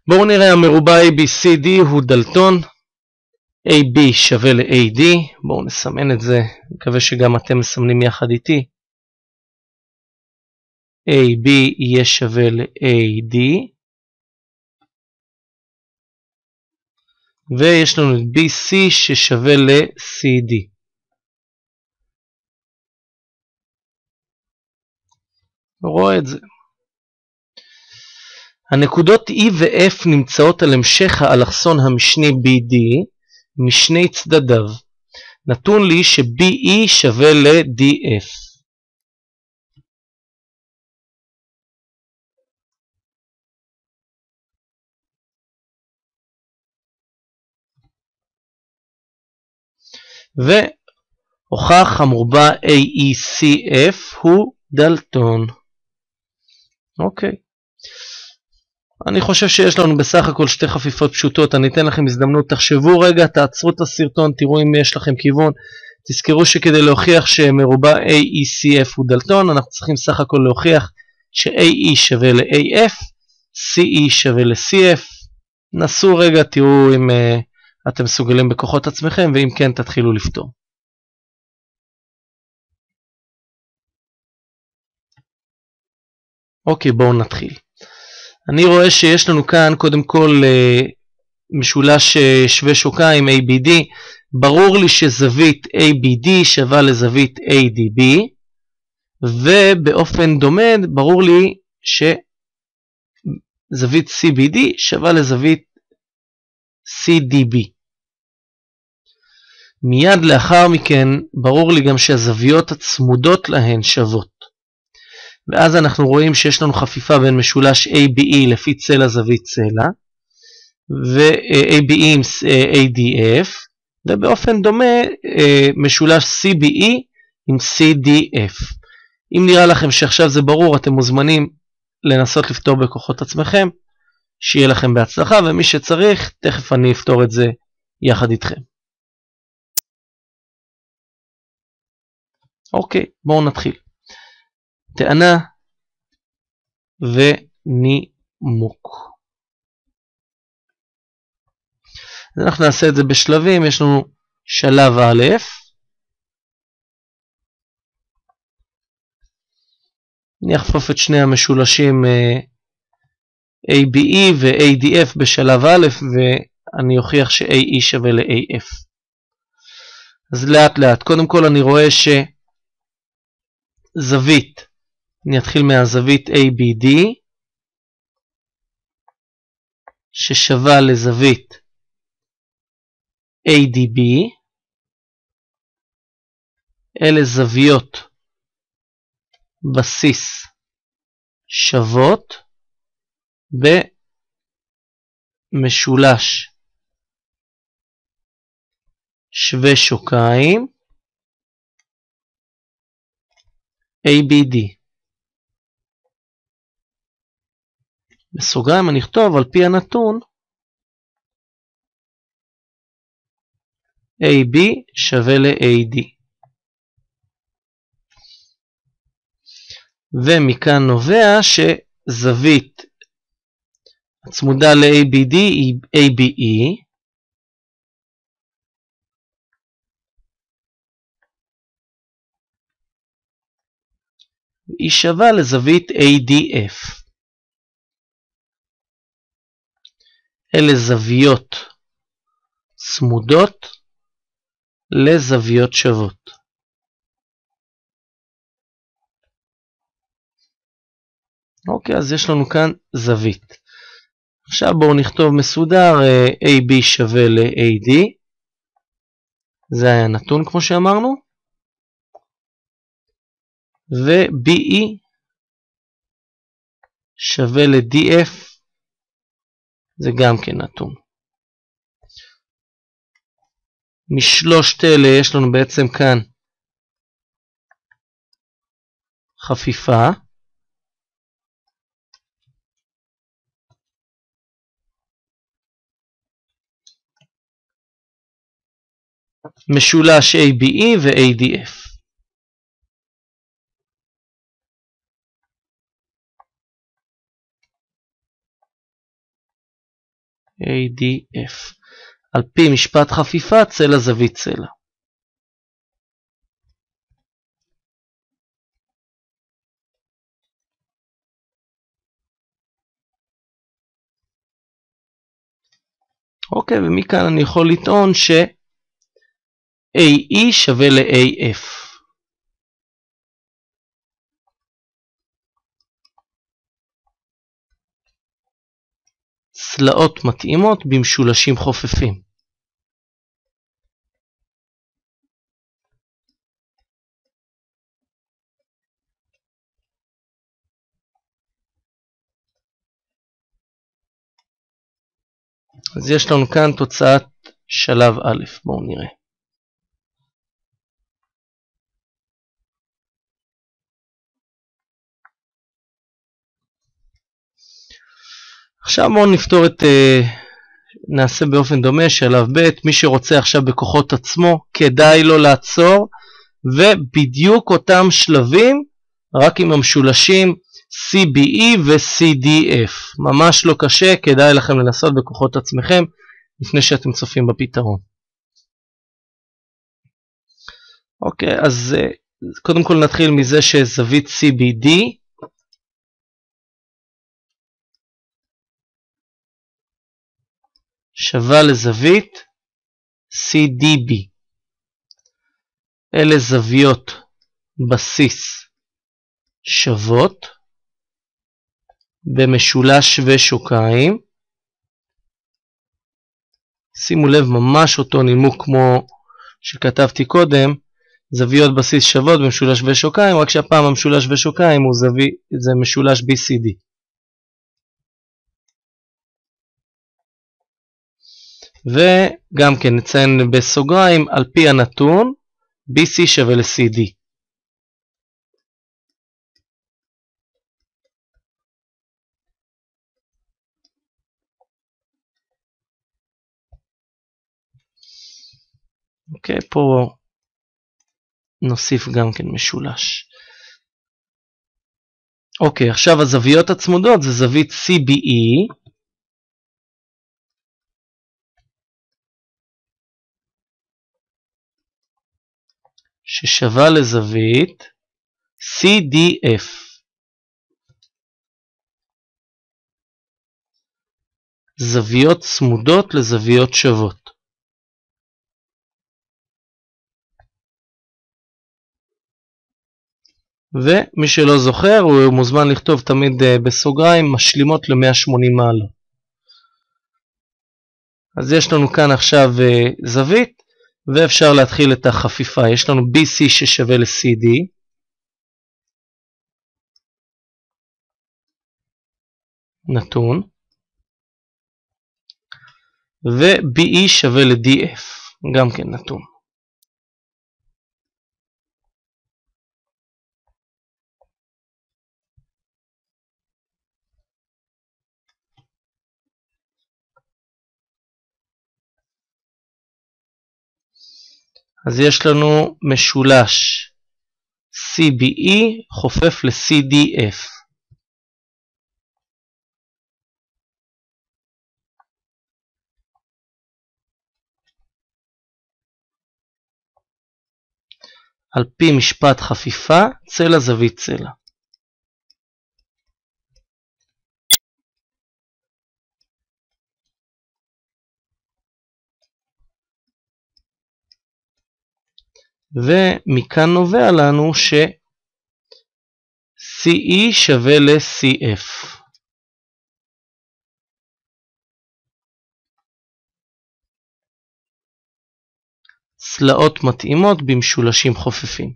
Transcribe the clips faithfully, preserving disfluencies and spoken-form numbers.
בואו נראה, המרובע A B C D הוא דלטון. A B שווה ל-A D. בואו נסמן את זה, מקווה שגם אתם מסמנים יחד איתי. A B יהיה שווה ל-A D. ויש לנו את B C ששווה ל-C D. רואה את זה. הנקודות E ו-F נמצאות על המשך האלכסון המשני B D משני צדדיו. נתון לי ש-B E שווה ל-D F. והוכח המרובע A E C F הוא דלטון. אוקיי. אני חושב שיש לנו בסך הכל שתי חפיפות פשוטות. אני אתן לכם הזדמנות, תחשבו רגע, תעצרו את הסרטון, תראו אם יש לכם כיוון. תזכרו שכדי להוכיח שמרובע A E C F הוא דלטון, אנחנו צריכים סך הכל להוכיח ש-A E שווה ל-A F, C E שווה ל-C F. נסו רגע, תראו אם uh, אתם מסוגלים בכוחות עצמכם, ואם כן תתחילו לפתור. אוקיי, בואו נתחיל. אני רואה שיש לנו כאן קודם כל משולש שווה שוקיים A B D. ברור לי שזווית A B D שווה לזווית A D B, ובאופן דומה ברור לי שזווית C B D שווה לזווית C D B. מיד לאחר מכן ברור לי גם שהזוויות הצמודות להן שוות. ואז אנחנו רואים שיש לנו חפיפה בין משולש A B E לפי צלע זווית צלע, ו-A B E עם A D F, ובאופן דומה משולש C B E עם C D F. אם נראה לכם שעכשיו זה ברור, אתם מוזמנים לנסות לפתור בכוחות עצמכם, שיהיה לכם בהצלחה, ומי שצריך, תכף אני אפתור את זה יחד איתכם. אוקיי, בואו נתחיל. טענה ונימוק. אז אנחנו נעשה את זה בשלבים. יש לנו שלב א', אני אחפוף את שני המשולשים A B E ו-A D F בשלב א', ואני אוכיח ש-A E שווה ל-A F. אז לאט לאט, קודם כל אני רואה שזווית, אני אתחיל מהזווית A B D ששווה לזווית A D B. אלה זוויות בסיס שוות במשולש שווה שוקיים A B D. בסוגריים אני אכתוב על פי הנתון A B שווה ל-A D. ומכאן נובע שזווית הצמודה ל-A B D היא A B E, היא שווה לזווית A D F. אלה זוויות צמודות לזוויות שוות. אוקיי, אז יש לנו כאן זווית. עכשיו בואו נכתוב מסודר, A B שווה ל-A D. זה היה נתון כמו שאמרנו. ו-B E שווה ל-D F. זה גם כן נתון. משלושת אלה יש לנו בעצם כאן חפיפה. משולש A B E ו-A D F. איי די אף. על פי משפט חפיפה, צלע זווית צלע. אוקיי, ומכאן אני יכול לטעון ש-איי אי שווה ל-איי אף. צלעות מתאימות במשולשים חופפים. אז יש לנו כאן תוצאת שלב א', בואו נראה. עכשיו בואו נפתור את, נעשה באופן דומה שלב ב', מי שרוצה עכשיו בכוחות עצמו, כדאי לו לעצור, ובדיוק אותם שלבים, רק עם המשולשים סי בי אי ו-סי די אף. ממש לא קשה, כדאי לכם לנסות בכוחות עצמכם, לפני שאתם צופים בפתרון. אוקיי, אז קודם כל נתחיל מזה שזווית סי בי די, שווה לזווית סי די בי. אלה זוויות בסיס שוות במשולש ושוקיים. שימו לב, ממש אותו נימוק כמו שכתבתי קודם, זוויות בסיס שוות במשולש ושוקיים, רק שהפעם המשולש ושוקיים הוא זווי, זה משולש בי סי די. וגם כן נציין בסוגריים, על פי הנתון, בי סי שווה ל-סי די. אוקיי, פה נוסיף גם כן משולש. אוקיי, עכשיו הזוויות הצמודות זה זווית סי בי אי, ששווה לזווית סי די אף. זוויות צמודות לזוויות שוות. ומי שלא זוכר הוא מוזמן לכתוב תמיד בסוגריים משלימות ל-מאה ושמונים מעלות. אז יש לנו כאן עכשיו זווית, ואפשר להתחיל את החפיפה. יש לנו בי סי ששווה ל-סי די. נתון. ו-בי אי שווה ל-די אף. גם כן נתון. אז יש לנו משולש סי בי אי חופף ל-סי די אף. על פי משפט חפיפה, צלע זווית צלע. ומכאן נובע לנו ש-סי אי שווה ל-סי אף. צלעות מתאימות במשולשים חופפים.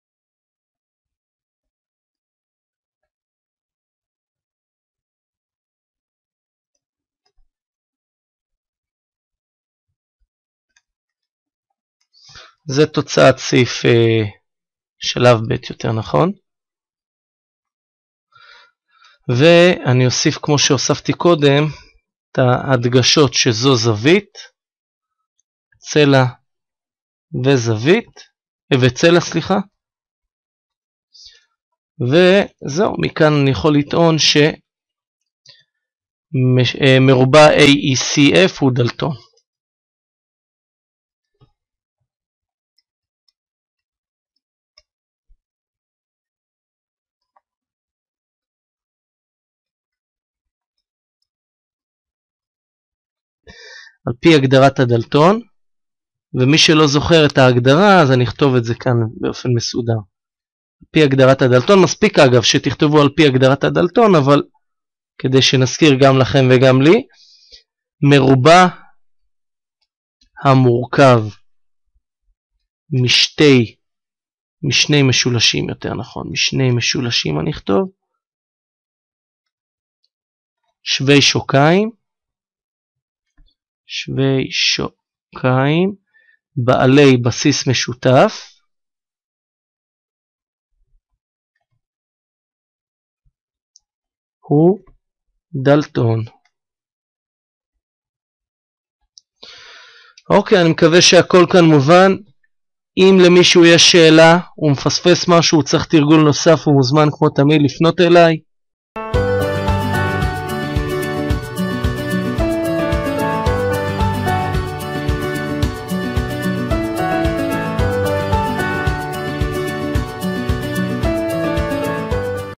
זה תוצאת סעיף אה, שלב ב' יותר נכון. ואני אוסיף כמו שהוספתי קודם את ההדגשות שזו זווית, צלע וזווית, וצלע סליחה. וזהו, מכאן אני יכול לטעון מרובע A E C F הוא דלטון. על פי הגדרת הדלטון, ומי שלא זוכר את ההגדרה אז אני אכתוב את זה כאן באופן מסודר. על פי הגדרת הדלטון, מספיק אגב שתכתבו על פי הגדרת הדלטון, אבל כדי שנזכיר גם לכם וגם לי, מרובע המורכב משתי, משני משולשים יותר נכון, משני משולשים אני אכתוב, שווי שוקיים, שווי שוקיים, בעלי בסיס משותף, הוא דלטון. אוקיי, אני מקווה שהכל כאן מובן. אם למישהו יש שאלה, הוא מפספס משהו, הוא צריך תרגול נוסף, הוא מוזמן כמו תמיד לפנות אליי.